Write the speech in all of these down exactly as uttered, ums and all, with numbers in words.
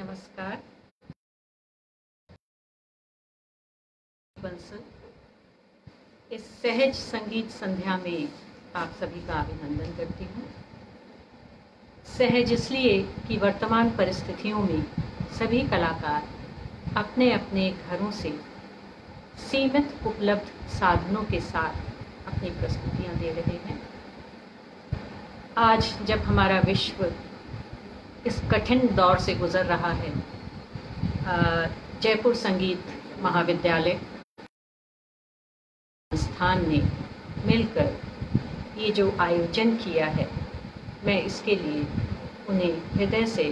नमस्कार। बंसल इस सहज संगीत संध्या में आप सभी का अभिनंदन करती हूँ। सहज इसलिए कि वर्तमान परिस्थितियों में सभी कलाकार अपने अपने घरों से सीमित उपलब्ध साधनों के साथ अपनी प्रस्तुतियाँ दे रहे हैं। आज जब हमारा विश्व इस कठिन दौर से गुजर रहा है, जयपुर संगीत महाविद्यालय संस्थान ने मिलकर ये जो आयोजन किया है, मैं इसके लिए उन्हें हृदय से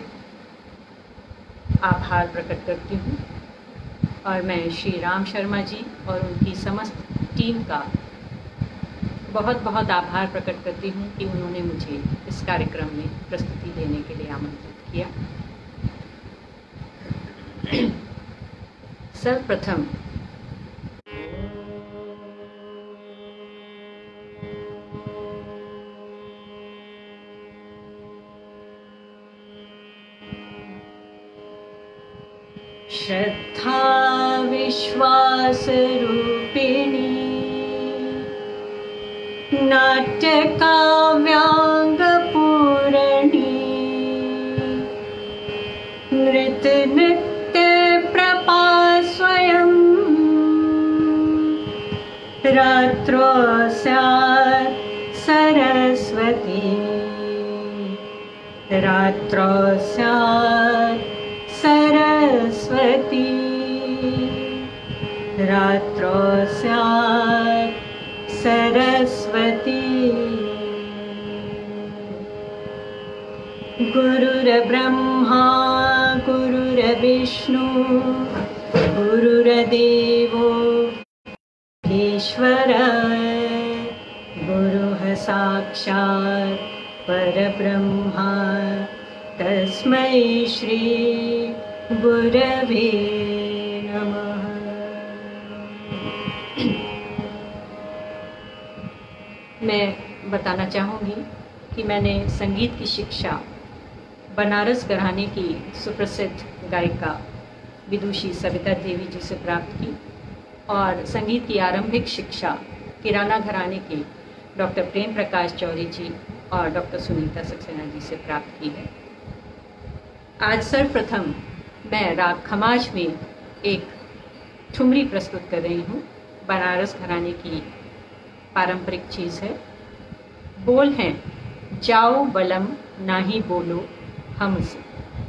आभार प्रकट करती हूँ और मैं श्री राम शर्मा जी और उनकी समस्त टीम का बहुत बहुत आभार प्रकट करती हूँ कि उन्होंने मुझे इस कार्यक्रम में प्रस्तुति देने के लिए आमंत्रित किया। सर्वप्रथम श्रद्धा विश्वास रूपिणी नाट्य काव्यांग पूरणी नृत्य नृत्य प्रपा स्वयं रात्रो स्यात् सरस्वती रात्रो स्यात् सरस्वती रात्रो स्यात् सरस्वती। गुरुर्ब्रह्मा गुरुर्विष्णु गुरुर्देवो ईश्वर गुरुः साक्षात् परब्रह्मा तस्मै श्री गुरवे नमः। मैं बताना चाहूँगी कि मैंने संगीत की शिक्षा बनारस घराने की सुप्रसिद्ध गायिका विदुषी सविता देवी जी से प्राप्त की और संगीत की आरंभिक शिक्षा किराना घराने के डॉक्टर प्रेम प्रकाश चौरी जी और डॉक्टर सुनीता सक्सेना जी से प्राप्त की है। आज सर्वप्रथम मैं राग खमाज में एक ठुमरी प्रस्तुत कर रही हूँ। बनारस घराने की पारंपरिक चीज़ है। बोल हैं जाओ बलम नाही बोलो हमसे।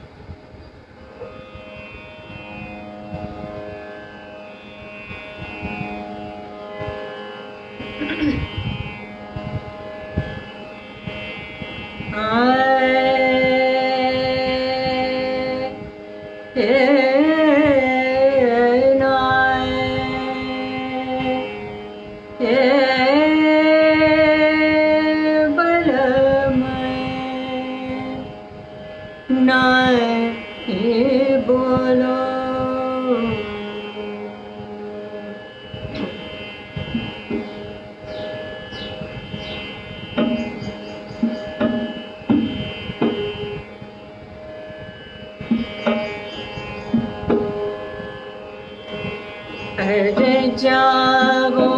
जाओ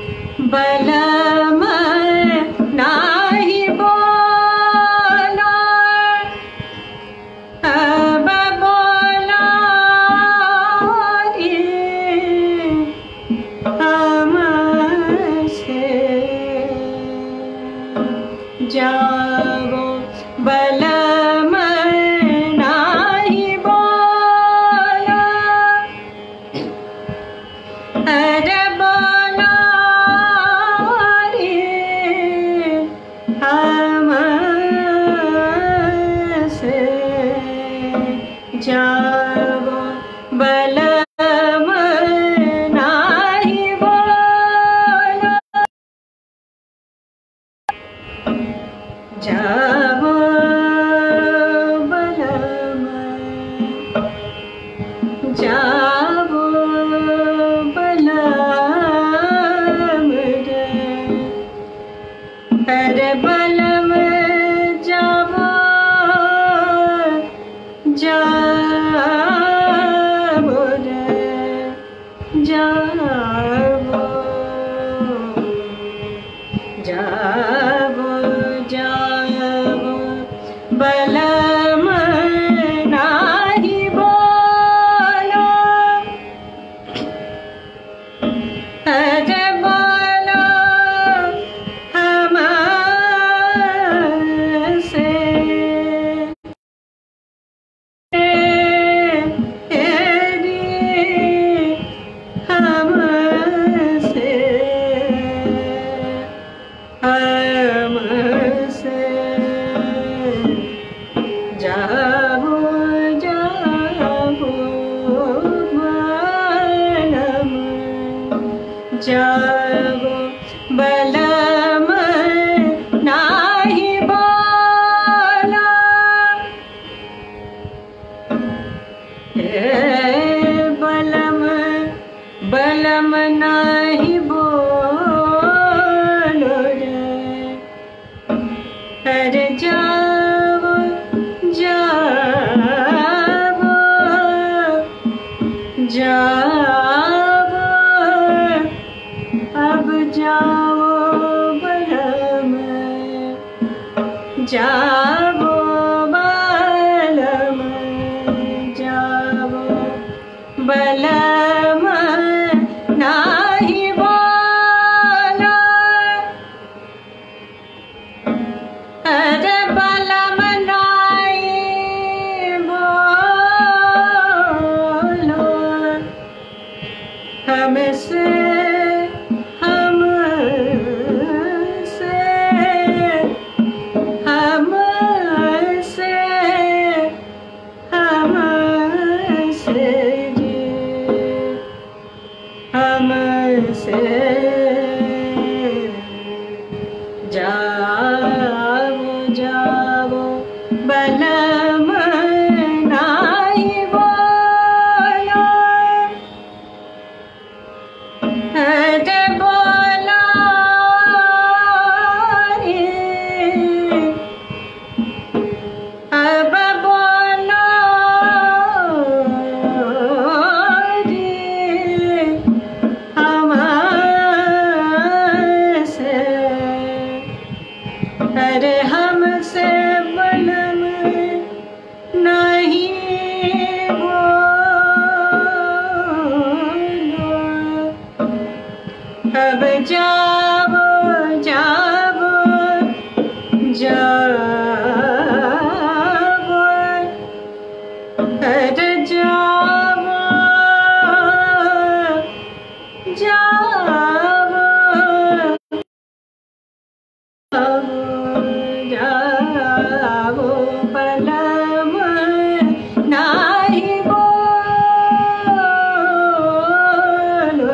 बलम नाही बोलो अब बोलो रे हमसे। जाओ बलम नाही बोलो अरे बोलो रे हमसे। जाओ बलम नाही बोलो जाओ बलम जाओ अरे बलम जाओ जाओ बलम नाही बोला, हे बलम बलम नाही बोलो रे, अरे जाओ जाओ जाओ, अब जाओ बलम, जाओ बलम, जाओ बलम नाही बोलो, अरे बलम नहीं बोलो, हमसे हमसे हमसे हमसे हमसे जाओ जाओ बलम नाही बोलो, अरे बोलो रे, अब बोलो रे, हमसे, अरे हमसे बलम नहीं बोलो, अब जाओ जाओ जाओ, अरे जाओ जाओ जाओ, बलम नाही बोलो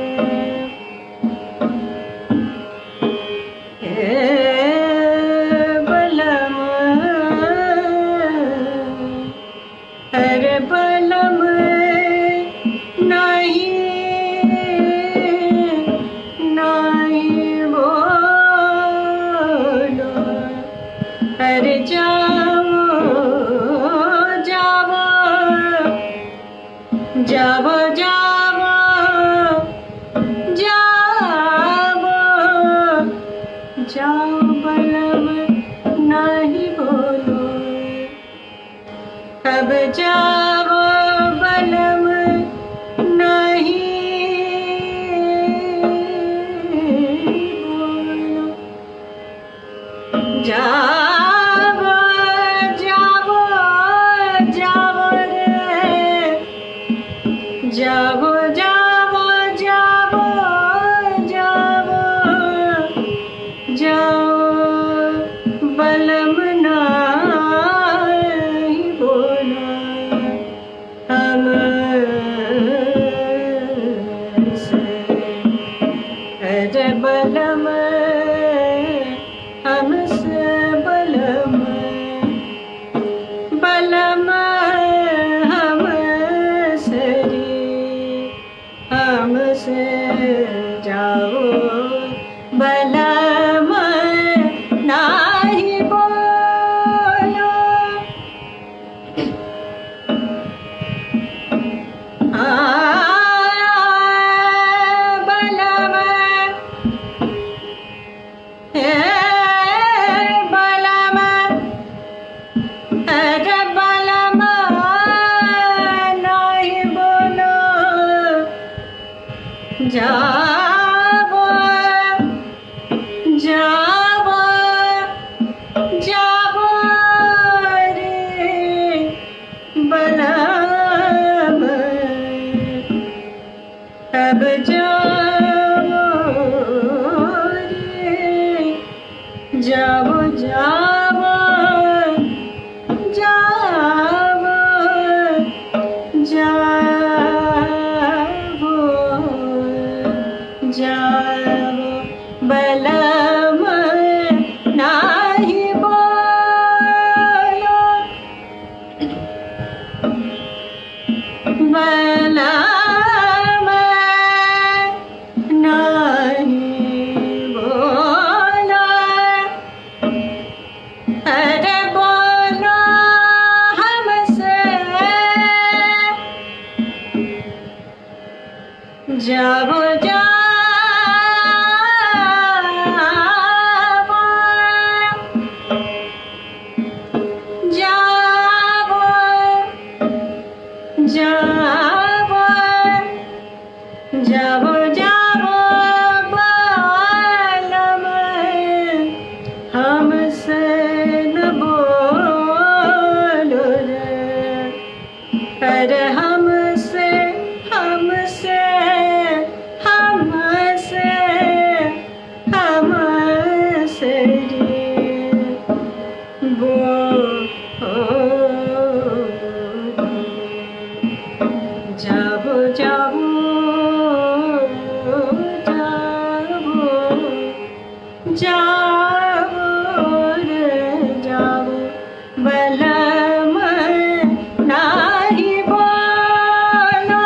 रे, हे बलम, अरे बलम नहीं नहीं बोलो, अरे जाओ जाओ जाओ जाओ जाओ जाओ, बलम नहीं बोलो, अब जाओ बलम नहीं बोलो, जाओ जाओ जाओ रे, जाओ जाओ जाओ जाओ जाओ, बलम नहीं बोलो, हमसे, अरे बलम हमसे बलम, बलम हमसे रे, हमसे जाओ बलम नाही बोलो, बलम, हे बलम, अरे बलम नहीं बोलो, जाओ जाओ जाओ रे, बलम अब जाओ रे, जाओ जाओ जाओ जाओ जाओ, बलम नाही बोलो, बलम नहीं बोलो, अरे बोलो हमसे, जाओ जाओ जाओ जाओ बालम, हमसे न बोलो रे, अरे हमसे हमसे हमसे हमसे बोलो, जाओ जाओ जाओ जाओ रे जाओ, बलम नाही बोलो,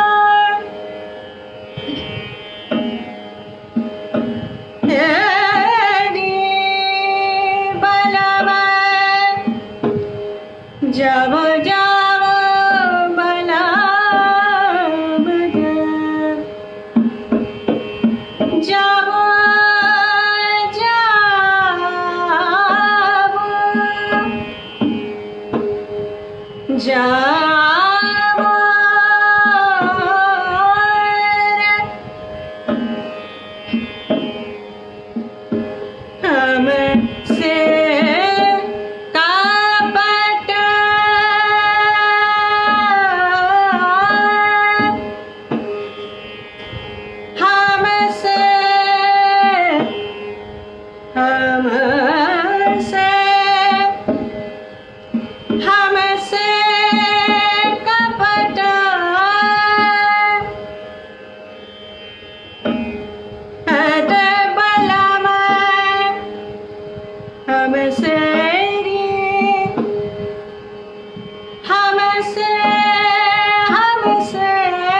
हेरी बलम, जाओ जाओ बलम, जाओ जाओ जाओ रे, हमसे कपट हमसे हमसे हमसे कपट, अरे बलम हमसे हमसे हमसे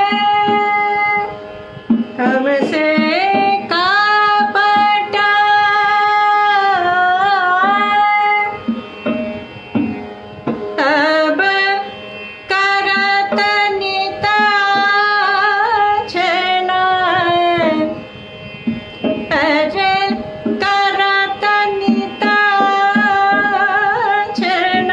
हमसे कपट, अब करत नित छन, अरे करत नित छन,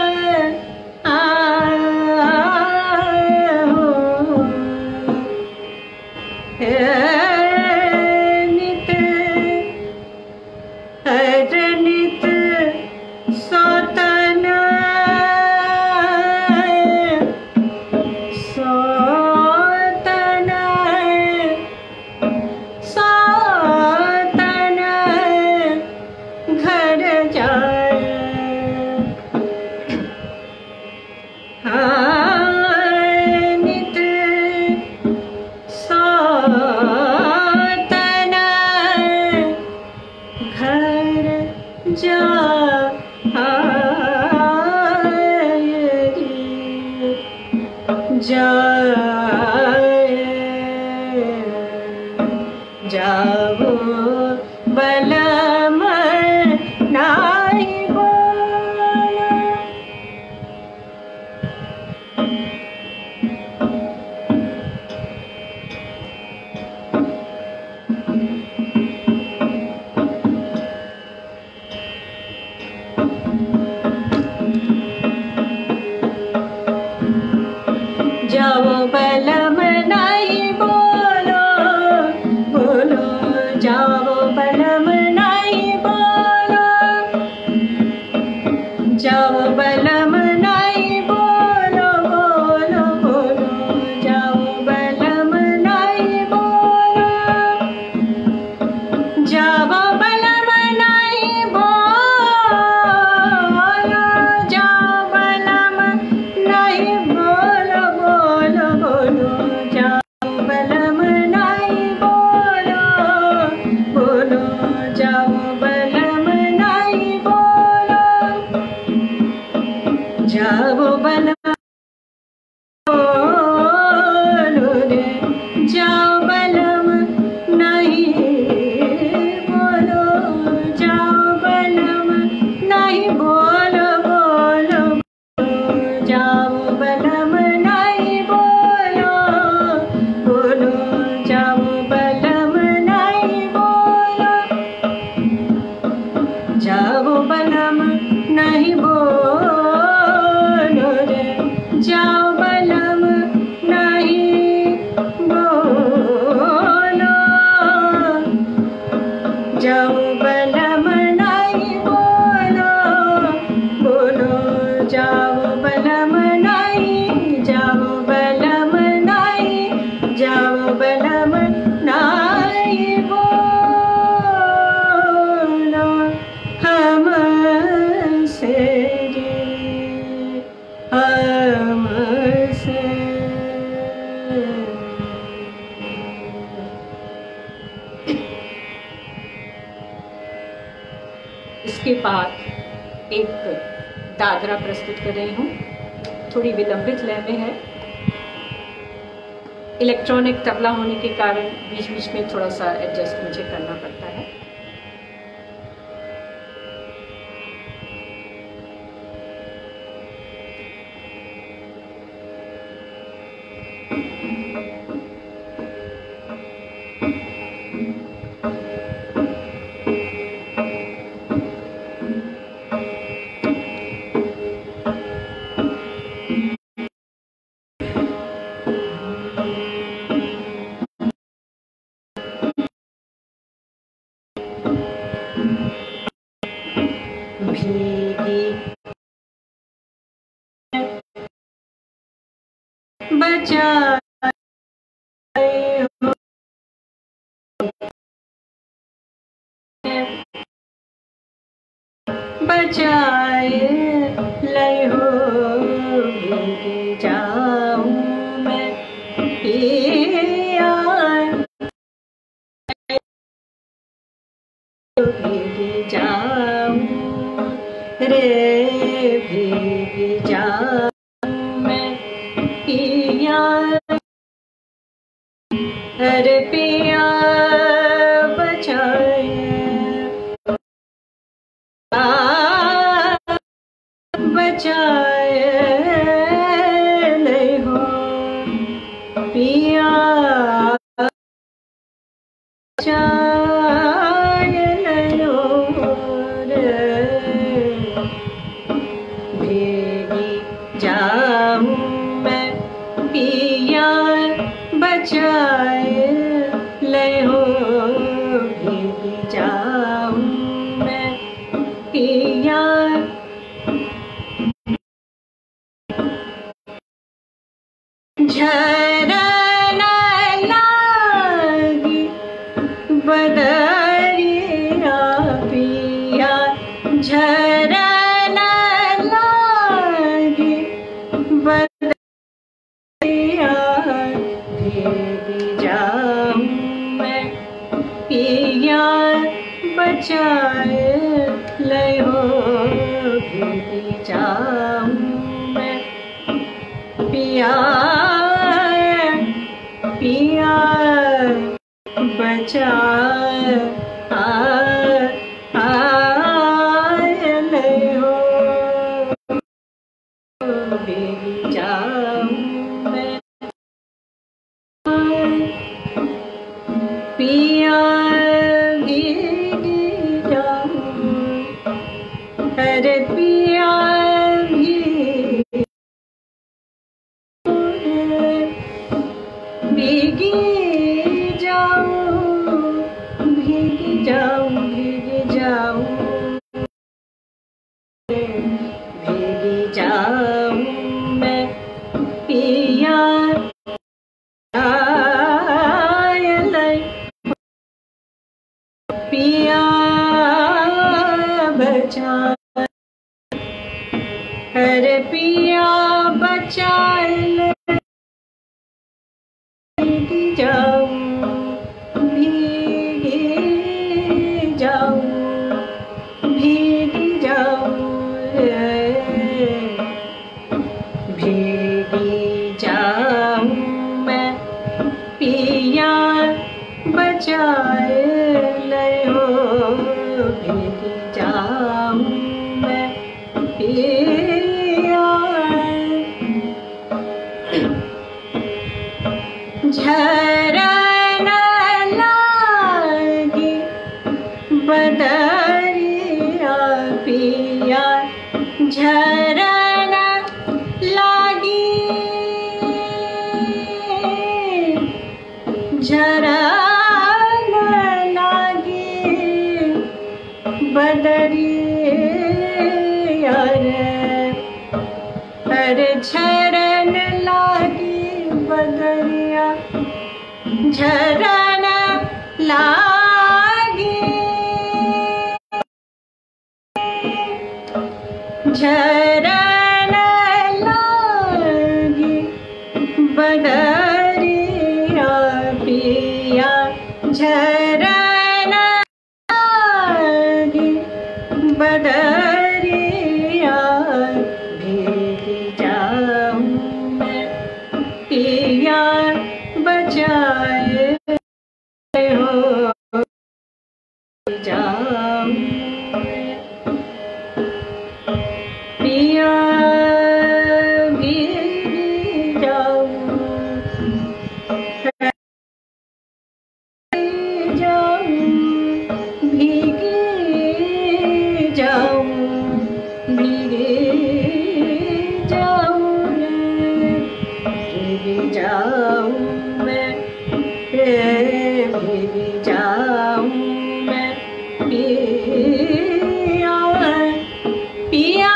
नित अरे नित सतन सतन सतन घर जाए, नित सतन घर जा जाए, जाओ बलम नाही बोलो, जाओ बलम नहीं बोलो, बोलो जाओ बलम नहीं बोलो, जाओ बलम नहीं बोलो, बोलो बोलो जाओ बलम नहीं बोलो, जाओ बलम नहीं बोलो, जाओ बलम नहीं बोलो, बोलो बोलो जाओ बलम नहीं बोलो, बोलो जाओ बलम नाई बोलो बोलो जाओ बलम नाई जाओ बलम नाई जाओ बलम नाई बोलो हमसे हमसे। इसके बाद एक दादरा प्रस्तुत कर रही हूँ, थोड़ी विलंबित लय में है। इलेक्ट्रॉनिक तबला होने के कारण बीच बीच में थोड़ा सा एडजस्ट मुझे करना पड़ता है। भीगी बचाए हो बचाए लय हो भीगी जाऊं मैं पिया भीगी जाऊं रे भीगी जाऊं मैं पिया अरे पिया बचाए बचाए ले हो पिया बचाए ले हो रे भीगी जाऊं मैं पिया बचाए ले हो भीगी जाऊं मैं पिया झरन लागी बदरिया पिया झरन लागी बदरिया भीगी जाऊं मैं पिया बचाए ले हो भीगी जाऊं मैं पिया पिया बचा आ आए ले हो भीगी जाऊं मैं पिया भीगी जाऊं अरे पिया भीगी जाऊं भीगी जाऊं भीगी जाऊं भीगी जाऊं मैं पिया पिया बचा अरे पिया बचा भीगी जाऊं भीगी जाऊं भीगी जाऊं भीगी जाऊं मैं पिया बचाए ले हो भीगी जाऊं मैं पिया झरन लागी बदरिया पिया झरन लागी झरन लागी बदरिया रे, अरे झरन लागी बदरिया, झरन लागी, झरन लागी बदरिया पिया, झरन लागी बदरिया, भीग जाऊं मैं पिया बचाए हो जाऊं मैं पिया भीग जाऊं जाऊं भीगे जाऊं भीगे जाऊं रे, भीग जाऊं मैं भीग जाऊं मैं पिया पिया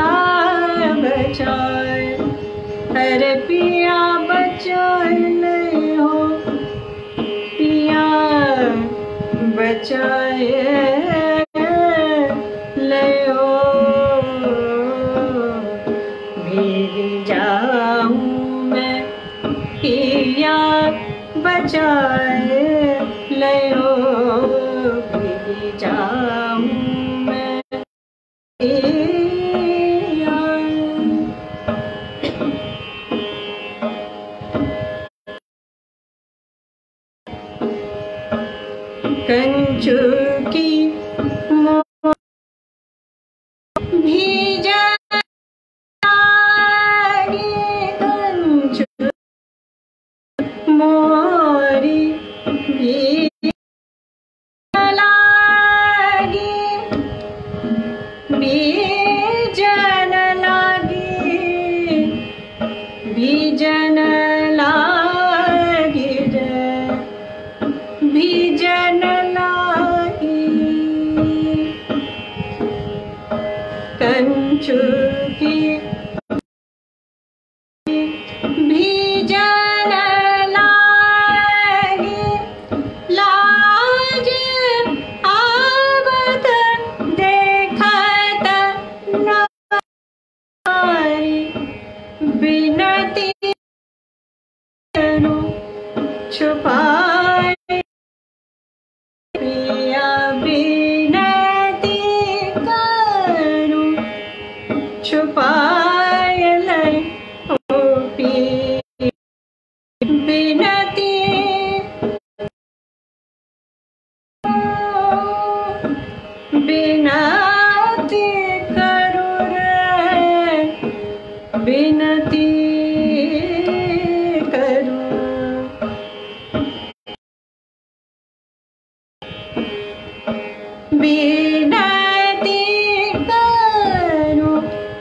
बचाए, अरे पिया बचाए ले हो पिया बचाए ले हो, भीग जाऊं मैं पिया बचाए ले हो, भीग जाऊं मैं पिया। कंचू की भीजा कंचू मोरी भीजा लागी, बीजन लागी बीजन लागी रे, बीजन लागी कंचू की बीजन लागी, लाज आवत देखत नारी, बिनती करूं छुपाए पिया, बिनती करूं छुपाए ले हो पिया, बिनती बिनती करूं रे, बिनती करूं बिनती करूं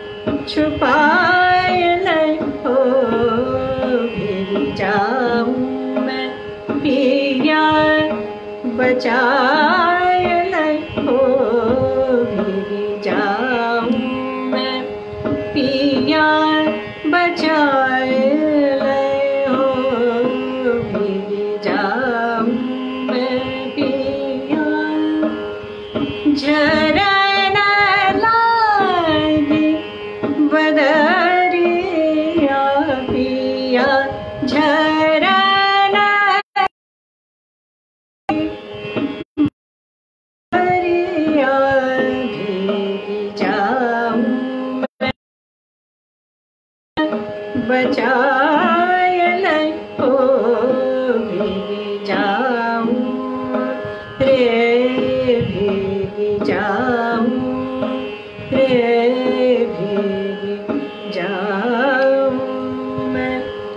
छुपाए ले हो, भीग जाऊं मैं पिया बचाए ले हो, भीग जाऊं मैं पिया बचाए ले हो, भीग जाऊं मैं पिया, झरन लागी बदरिया पिया, झरन बदरिया, भीग जाऊं मैं बचाए ले हो, भीग जाऊं रे, भीग जाऊं रे, भीग जाऊं मैं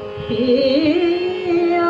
पिया।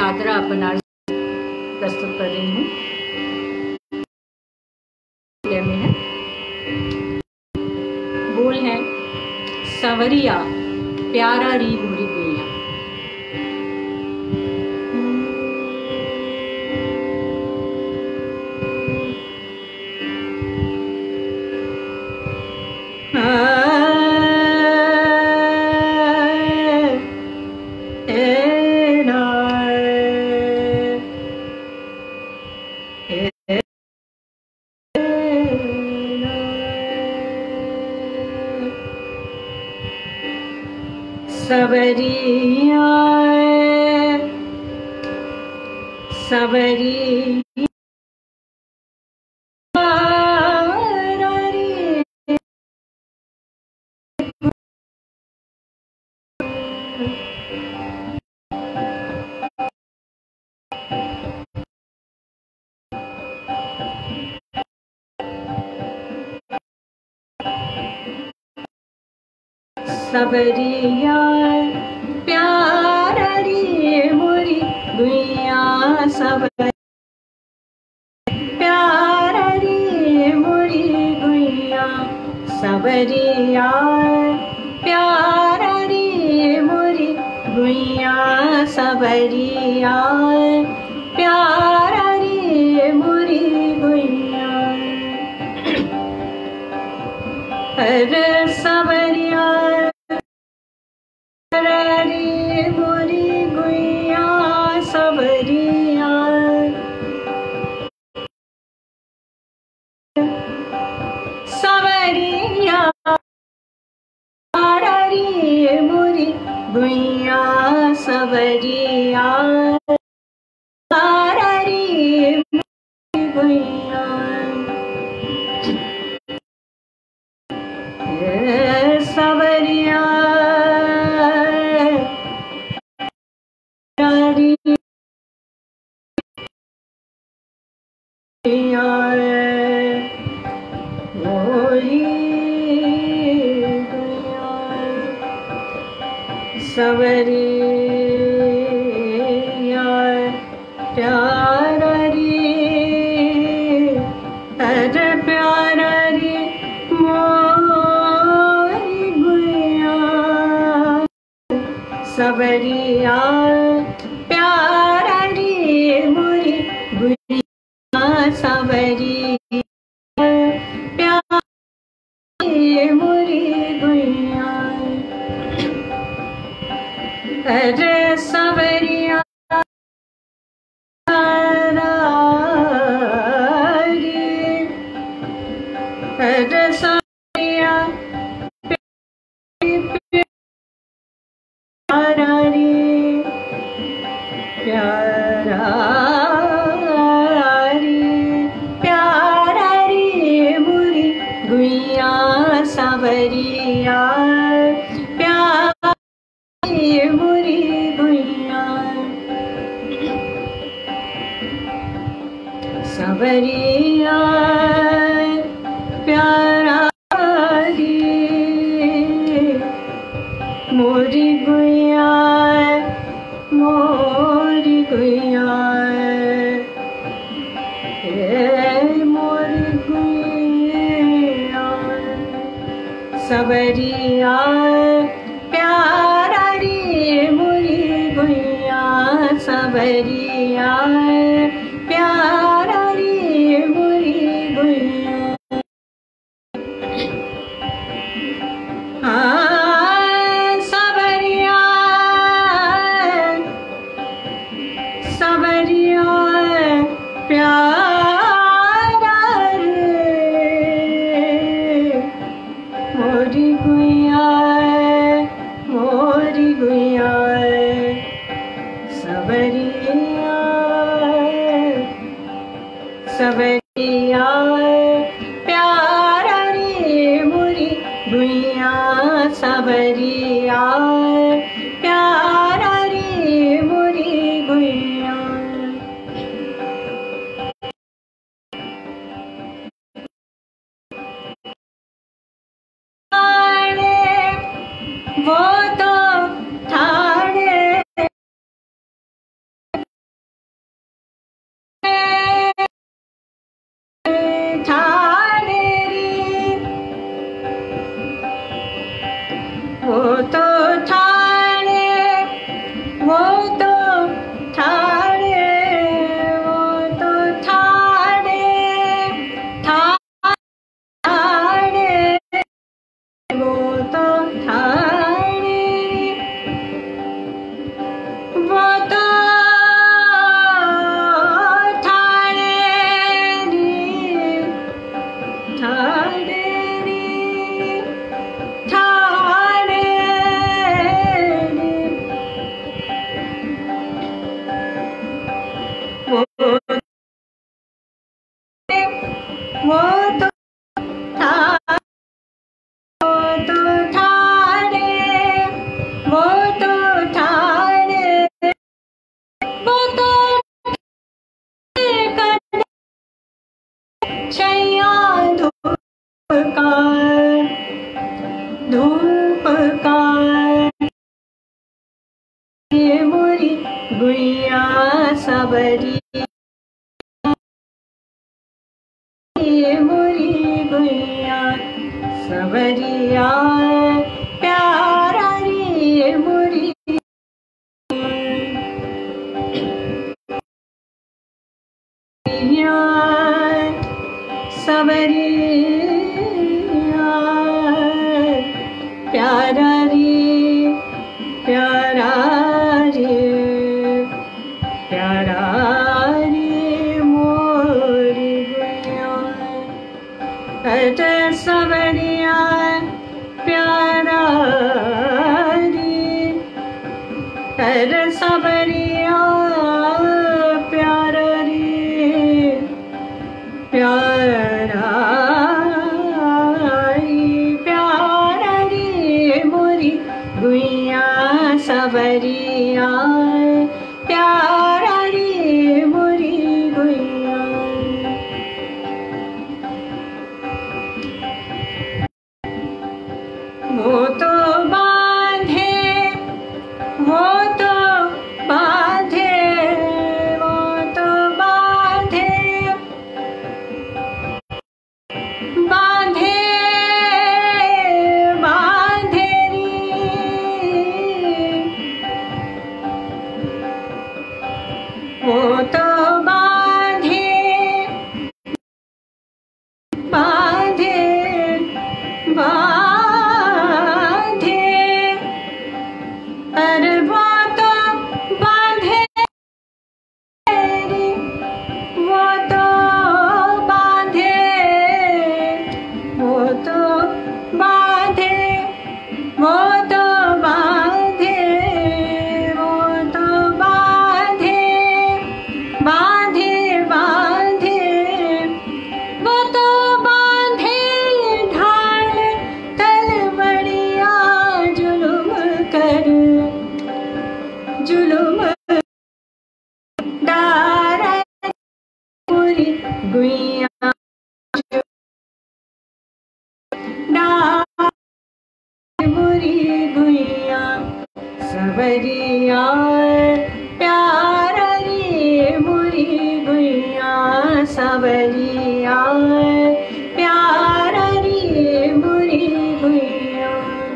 दादरा बनारस प्रस्तुत कर रही हूँ। में है, बोल है सवरिया प्यारा री मोरी गुइया। सवरिया सवरिया सवरिया प्यारा रे मोरी गुइया। सवरिया प्यारा रे मोरी गुइया। सवरिया प्यारा रे मोरी गुइया। सवरिया प्यारा रे मोरी गुइया। अरे सवरिया रे मोरी गुइया। सवरिया सवरिया रे मोरी गुइया। सवरिया रे मोरी गुइया। सवरिया सवरिया प्यारा रे अरे प्यारा रे मोरी गुइया। सवरिया प्यारा रे मोरी गुइया। सवरिया प्यारा रे मोरी गुइया। अरे सवरिया रे अरे सवरिया प्यारा रे प्यारा रे प्यारा रे मोरी गुइया। सवरिया प्यारा मोरी गुइया। सवरिया प्यारा रे मोरी गुइया। मोरी गुइया मोरी गुइया। सवरिया प्यारा रे मोरी गुइया। सवरिया प्यारा रे मोरी गुइया। हाँ सवरिया सवरिया प्यारा रे मोरी गुइया। मोरी गुइया सवरिया सवरिया प्यारा रे मोरी गुइया। सवरिया प्यारा रे मोरी गुइया। वो तो ठाणे वो तो ठाणे, वो तो ठाणे, वो तो ठाणे, ठाणे, वो तो ठाणे, वो तो ठाणे रे, ठाणे रे, ठाणे रे, वो वो तो ठाणे, वो तो ठाणे, वो तो ठाणे, वो तो छैया धूप का, धूप का, ये मोरी गुइया सबरी, ये मोरी गुइया सबरिया, प्यारा रे मोरी गुइया सबरिया, प्यारा रे, प्यारा रे, प्यारा रे मोरी गुइया, अरे सबरिया, प्यारा रे, अरे सबरिया, प्यारा रे, प्यारा रे, प्यारा रे मोरी गुइया सबरिया, प्यारा रे मोरी गुइया। वो तो बांधे, वो तो बांधे, वो तो बांधे, बांधे, बांधे रे, वो तो बांधे, बांधे, बांधे, अरे वो तो बांधे रे, वो तो बांधे, वो तो बांधे, वो तो बांधे, वो तो बांधे, बांधे, बांधे, वो तो बांधे ढाल तलवड़िया, जुलुम कर, जुलुम डारा मोरी गुइया, डारा मोरी गुइया सबरिया, प्यारा रे मोरी गुइया सबरिया, प्यारा रे मोरी गुइया,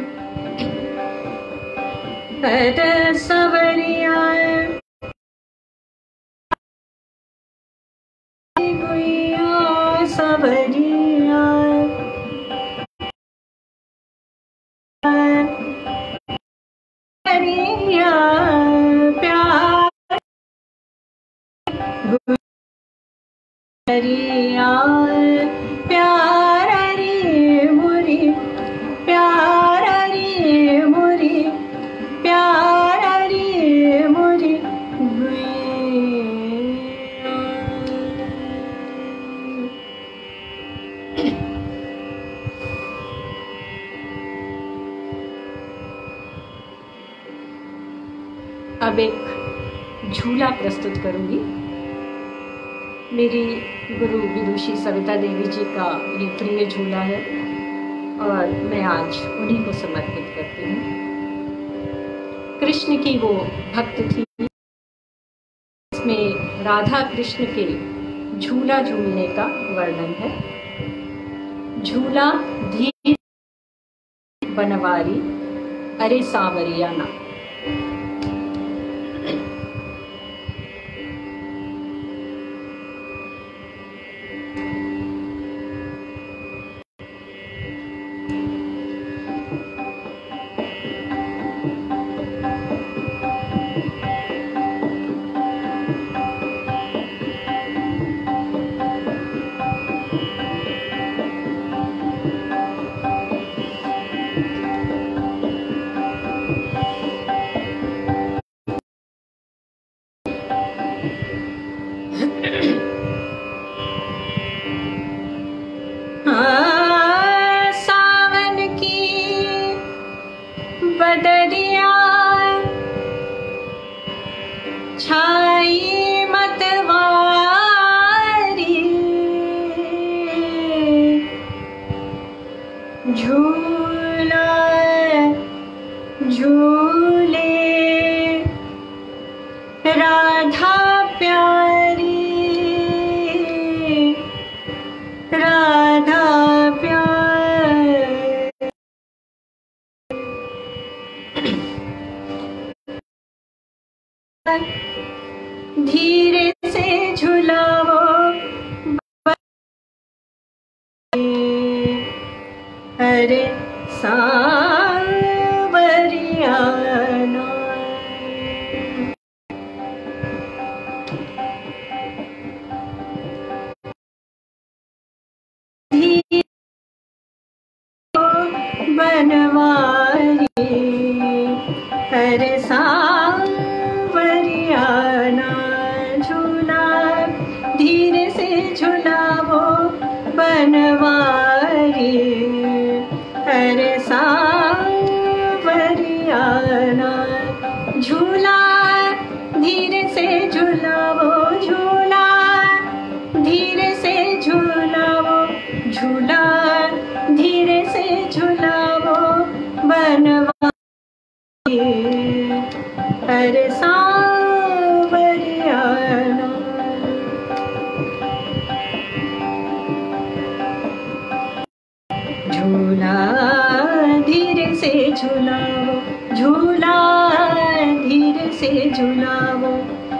अरे सबरिया, गुइया सबरिया, सबरिया, प्यारा गुइया, प्यारा रे मोरी, प्यारा रे मोरी, प्यारा रे मोरी गुइया। अब एक झूला प्रस्तुत करूंगी। मेरी गुरु विदुषी सविता देवी जी का ये प्रिय झूला है और मैं आज उन्हीं को समर्पित करती हूँ। कृष्ण की वो भक्त थी, इसमें राधा कृष्ण के झूला झूलने का वर्णन है। झूला धीर बनवारी अरे सावरियाना। हाँ, सावन की बदरिया छाई मतवारी, झूला झूले राधा प्यारी, राधा प्यारी। धीरे से झुलाओ अरे सांवरियाना। बनवारी अरे सांवरियाना, झूला धीरे से झुलाओ बनवारी अरे सांवरियाना। झूला धीरे से झुलाओ, झूला धीरे से झुलाओ, झूला धीरे से झुलाओ बनवारी अरे सांवरियाना। झूला धीरे से झुलाओ, झूला धीरे से झुलाओ,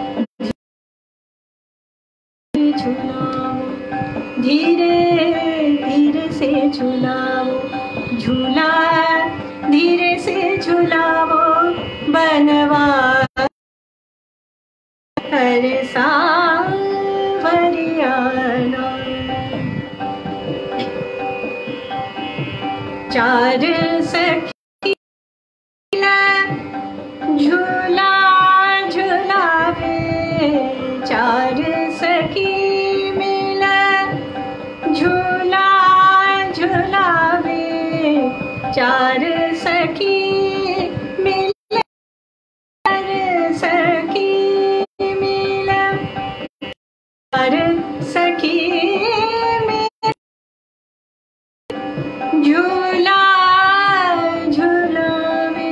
झुलाओ धीरे धीरे से झुलाओ, झूला धीरे से झुलाओ बनवारी अरे सांवरियाना। चार सखी झूला झुलावे, चार सखी मिला झूला झुलावे, चार सखी मिला, चार सखी मिला, चार सखी मिला झूला झुलावे,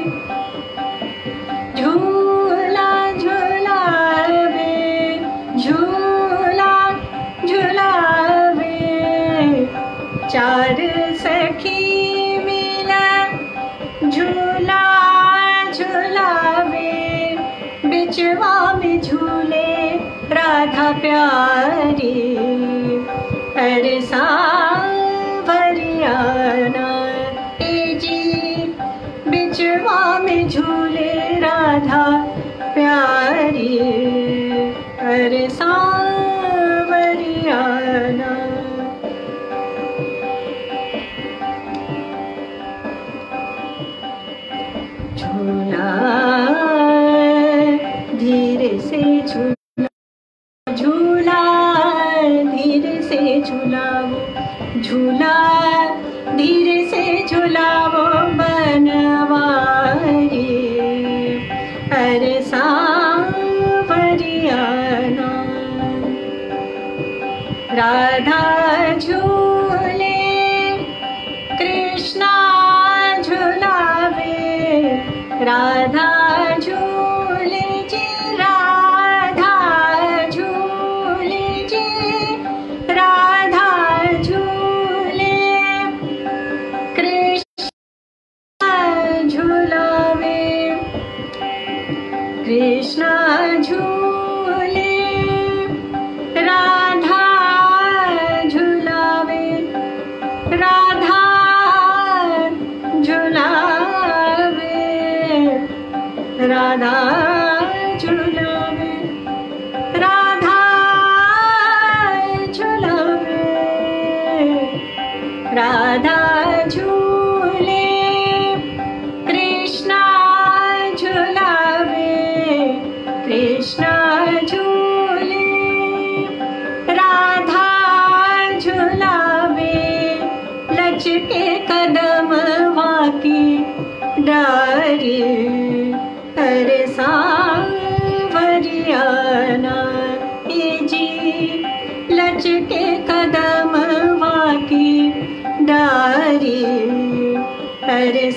झूला झुलावे, झूला झुलावे, चार सखी मिला झूला झुलावे, बिचवा में झूले राधा प्यारी अरे सांवरियाना। ए जी बिचवा में झूले राधा प्यारी अरे सांवरियाना। झूला धीरे से झूला, झूला धीरे से झुलाओ, झूला धीरे से झुलाओ बनवारी अरे सांवरियाना। राधा झूले कृष्णा झुलावे, राधा झूले जी, राधा झूले जी, राधा झूले कृष्ण झूला कृष्ण झूले राधा झुलावे, राधा झुलावे, राधा झुलावे, राधा झुलावे, राधा झूले कृष्ण झुलावे, कृष्ण झूले राधा झुलावे, लचके कदम वाकी डारी, हरे सांवरियाना हे जी, लचके कदम वाकी डारी, हरे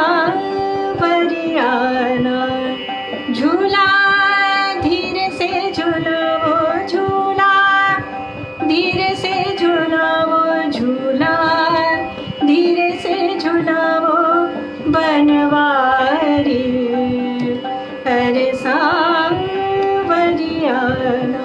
सांवरियाना। झूला धीरे से झूलाओ झूला, धीरे से झूलाओ झूला, धीरे से झूलाओ बनवारी, हरे सांवरियाना।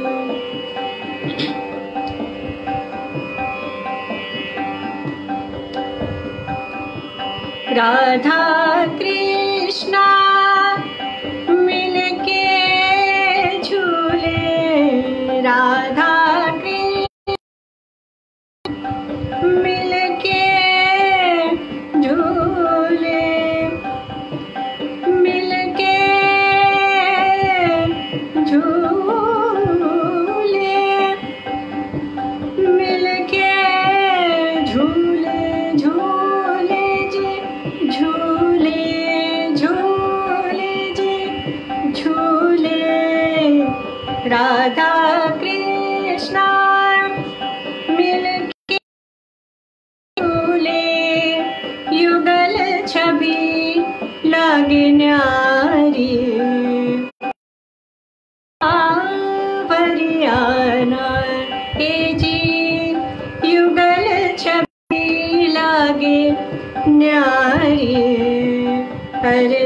राधा कृष्णा मिलके झूले, राधा कृष्ण मिलके झूले, मिलके झूले, मिलके झूले, झूले जी झूले, झूले जी झूले, राधा कृष्णा मिलके झूले, युगल छवि लागे न्यारी, सांवरियाना हे जी, युगल छवि लागे न्यारी, हरे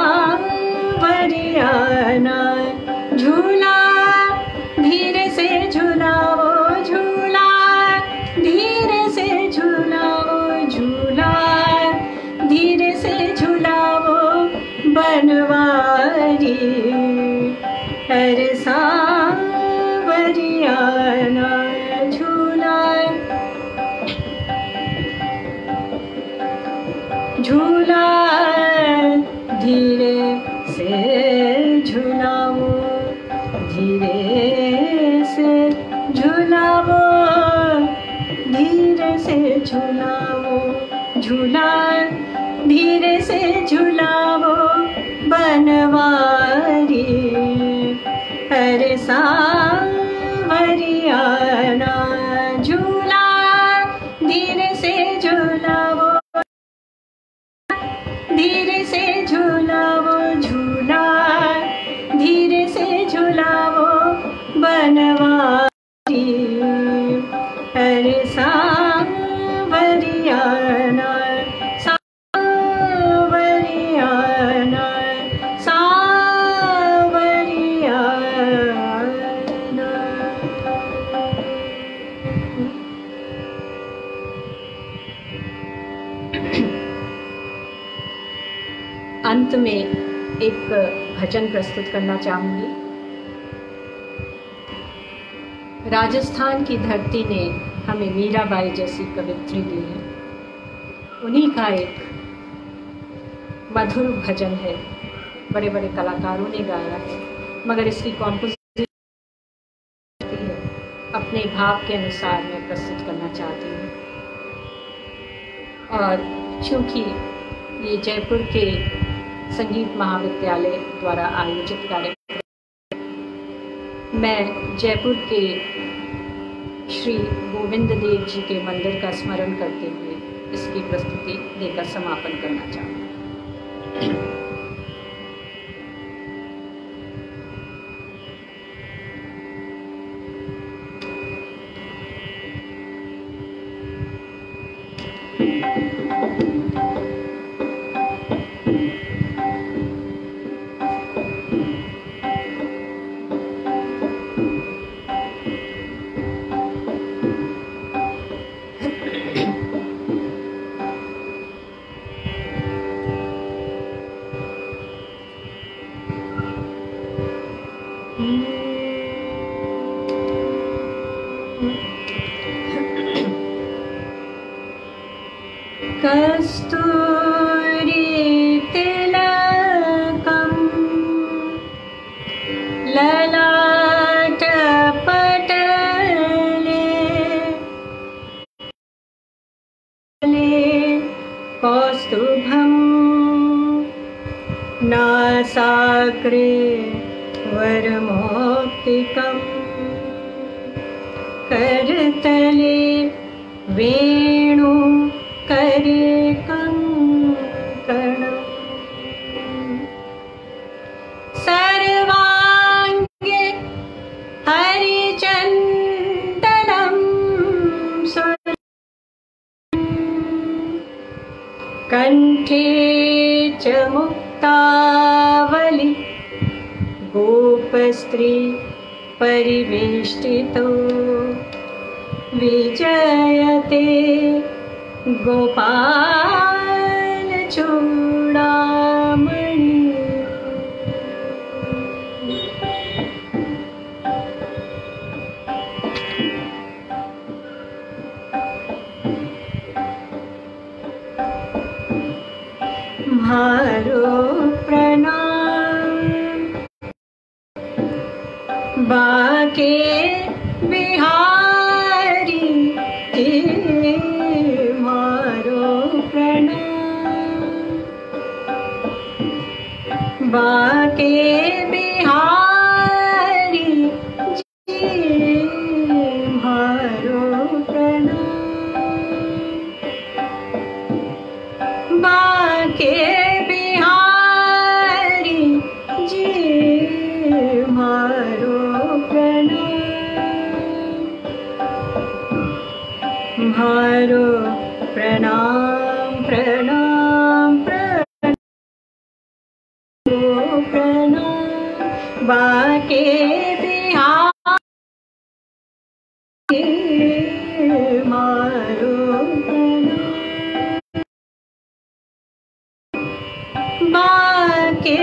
सांवरियाना। झूला धीरे से झूलाओ झूला, धीरे से झूलाओ झूला, धीरे से झूलाओ बनवारी, हरे सांवरियाना। झूला झूला धीरे से झूलाओ, धीरे से झूलाओ, धीरे से झूलाओ झूला, धीरे से झूलाओ बनवारी, हरे सांवरियाना। झूला धीरे से झूलाओ, धीरे से झूलाओ झूला, धीरे से झूलाओ बनवारी, हरे सांवरियाना, सांवरियाना, सांवरियाना। अंत में एक भजन प्रस्तुत करना चाहूंगी। राजस्थान की धरती ने हमें मीराबाई जैसी कवित्री दी है, उन्हीं का एक मधुर भजन है, बड़े बड़े कलाकारों ने गाया है, मगर इसकी कॉम्पोजिशन है अपने भाव के अनुसार मैं प्रस्तुत करना चाहती हूँ। और चूँकि ये जयपुर के संगीत महाविद्यालय द्वारा आयोजित कार्यक्रम, मैं जयपुर के श्री गोविंद देव जी के मंदिर का स्मरण करते हुए इसकी प्रस्तुति देकर समापन करना चाहूँगी। नासाग्रे वरमौक्तिकम् करतले वेणु करे कंकणम् सर्वांगे हरिचन्दनं कंठे च मुक्तावली गोपस्त्री परिवेष्टितो विजयते गोपाल चूड़ामणि। मारो प्रणाम बाके बिहारी के मारो प्रणाम बाके बिहारी जी मारो प्रणाम बाके बिहारी जी मारो मारो प्रणाम प्रणाम प्रणाम प्रणाम बाके बिहारी मारो प्रणाम बाके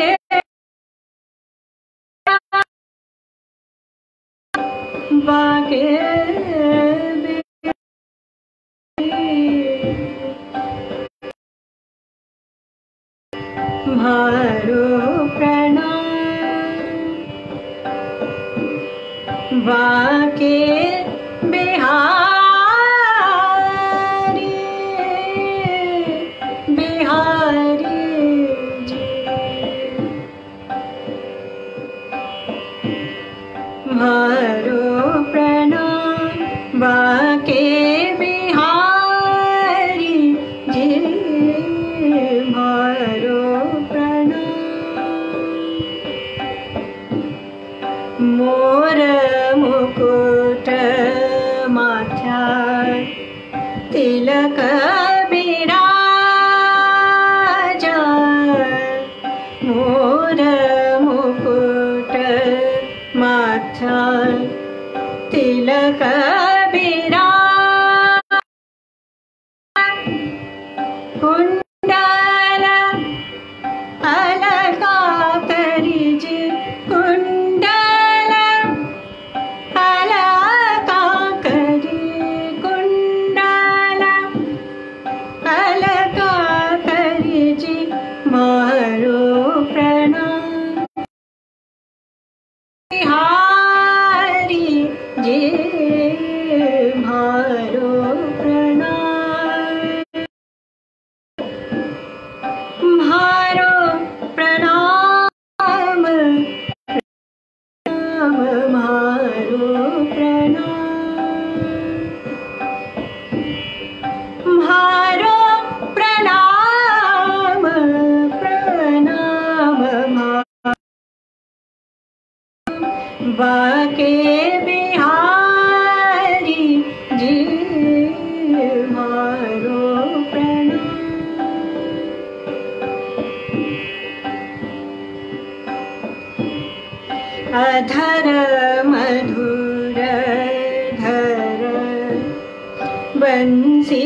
बाके मारो प्रणाम बाके बिहारी बिहारी जी मारो प्रणाम बाके बिहारी जी मारो मोर मुकुट माथ्यार तिलक बिराजा मोर मुकुट माथ्यार तिलक बिराजा कुंडल अलका करिजे कुंडल अलका करी कुंडल अलका करिजे मारो प्रणाम बिहारी जी मारो प्रणाम मारो प्रणाम मारो प्रणाम मारो प्रणाम प्रणाम बाके बिहारी जी मारो प्रणाम अधर मधुर धर बंसी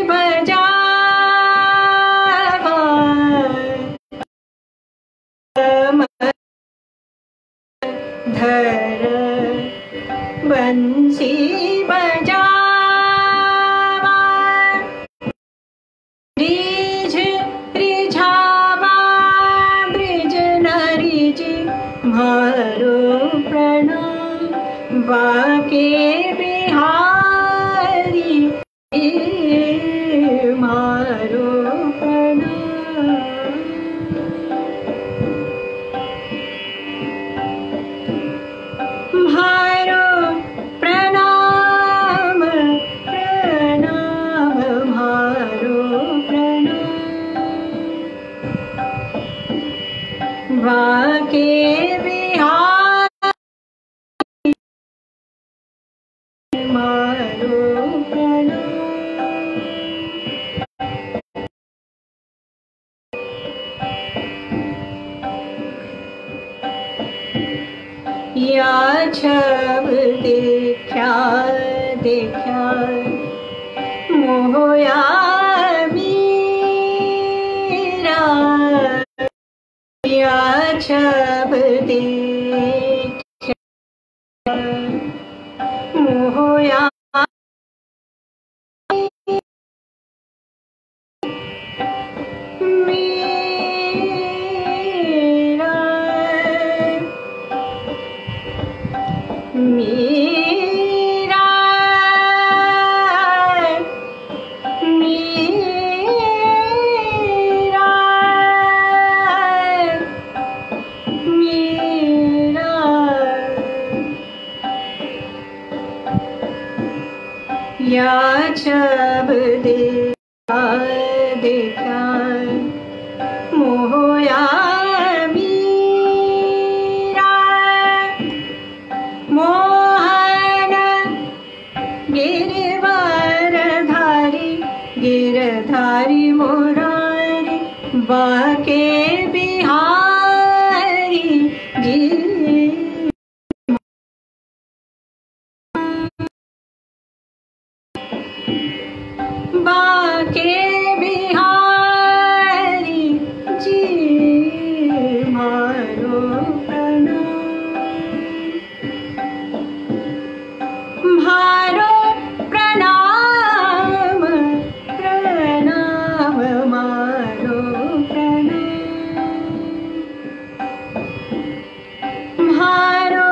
बजावा धर बंसी बजावा रिझ रिझावा ब्रिज नरिज मारो प्रणाम बाके बिहारी मारो प्रणाम बाके बिहारी मारो प्रणाम। या छब देखा देखा मोहया मीरा, या छब देखा मोहया मीरा, मीरा मीरा मीरा। या छब देखा देखा मोहया मीरा, मोहन गिरवारधारी गिरधारी मुरारी बाके बिहारी जी, बाके बिहारी जी मारो प्रणाम। मारो प्रणाम प्रणाम मारो प्रणाम। मारो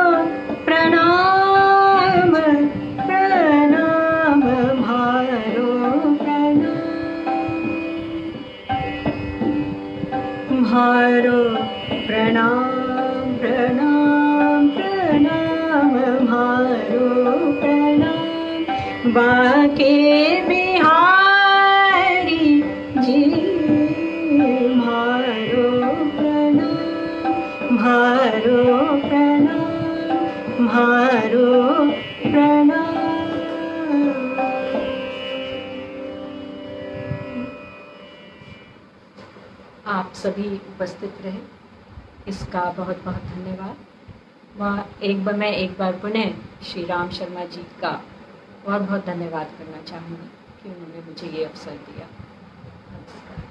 प्रणाम प्रणाम मारो म्हारो प्रणाम प्रणाम प्रणाम म्हारो प्रणाम। बाके बिहारी जी म्हारो प्रणाम, म्हारो प्रणाम म्हारो प्रणाम। आप सभी उपस्थित रहे, इसका बहुत बहुत धन्यवाद। वह एक बार मैं एक बार पुनः श्री राम शर्मा जी का बहुत बहुत धन्यवाद करना चाहूँगी कि उन्होंने मुझे ये अवसर दिया। नमस्कार।